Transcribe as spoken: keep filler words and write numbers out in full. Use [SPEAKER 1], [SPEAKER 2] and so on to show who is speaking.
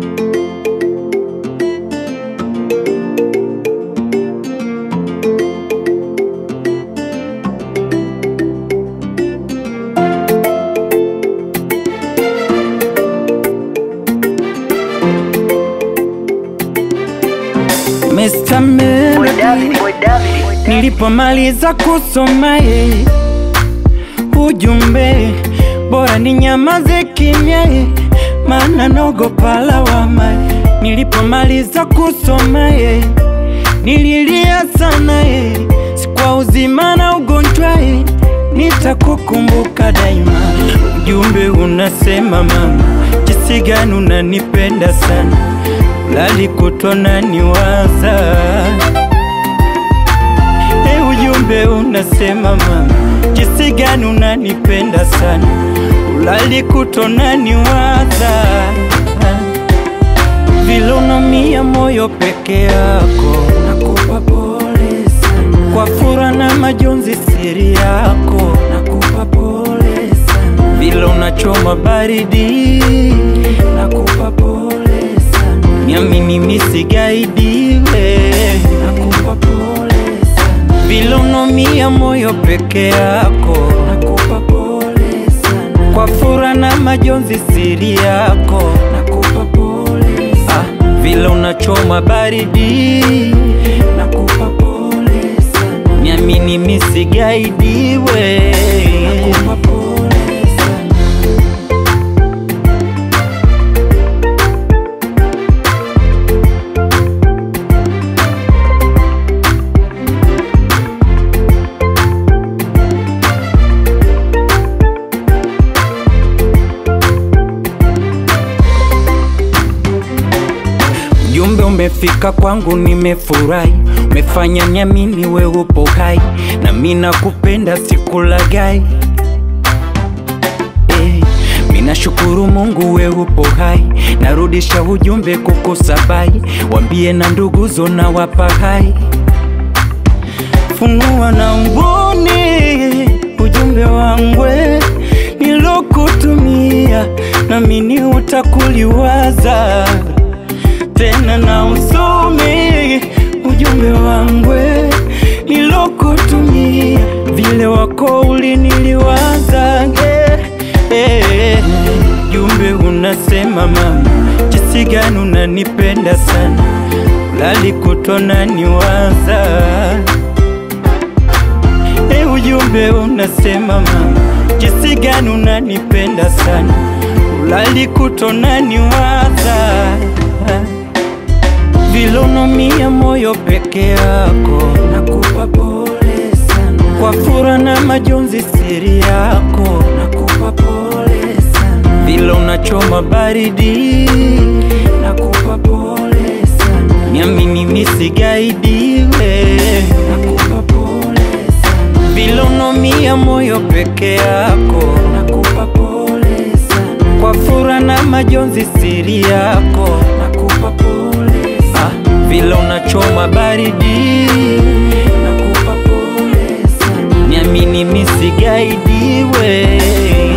[SPEAKER 1] Mister Melody, nilipomaliza kusoma ye ujumbe, bora ni nyamaze kimya ye, maana naogopa lawama. Nilipomaliza kusoma ye nililia sana ye, si kwa uzima na ugonjwa ye, nitakukumbuka daima. Ujumbe unasema mama, jinsi gani unanipenda sana, lali kutona niwaza. Hey, ujumbe unasema mama, jinsi gani unanipenda sana, lali kutona niwaza. Vile unaumia moyo peke yako, nakupa pole sana. Kwa furaha na majonzi siri yako, nakupa pole sana. Vile unachoma baridi, nakupa pole sana. Niamini misigaidiwe, nakupa pole sana. Vile unaumia moyo peke yako, nakupa pole sana. Kwa furaha na majonzi siri yako, nakupa pole sana. Ah, vile unachoma baridi, nakupa pole sana. Niamini misigaidiwe, nakupa pole sana. Ujumbe umefika kwangu nimefurahi, umefanya niamini we upo hai, na mimi nakupenda sikulagai. Eh, mimi nashukuru Mungu we upo hai, narudisha ujumbe kukusabai, waambie na ndugu zona wapa hai. Funua na mboni ujumbe wangu nilokutumia, na mimi utakuliwaza tena, na usome ujumbe wangu nilokutumia, vile wako uliniliwaza. eh, eh. Ujumbe unasema mama, jinsi gani unanipenda sana, lali kutona niwaza. eh, Ujumbe unasema mama, jinsi gani unanipenda sana, lali kutona niwaza. Vile unaumia moyo peke yako, nakupa pole sana. Kwa furaha na majonzi siri yako, nakupa pole sana. Vile unachoma baridi, nakupa pole sana. Niamini misigaidiwe, nakupa pole sana. Vile unaumia moyo peke yako, nakupa pole sana. Kwa furaha na majonzi siri yako, nakupa pole sana. Ah, vile unachoma baridi, nakupa pole sana. Niamini misigaidiwe.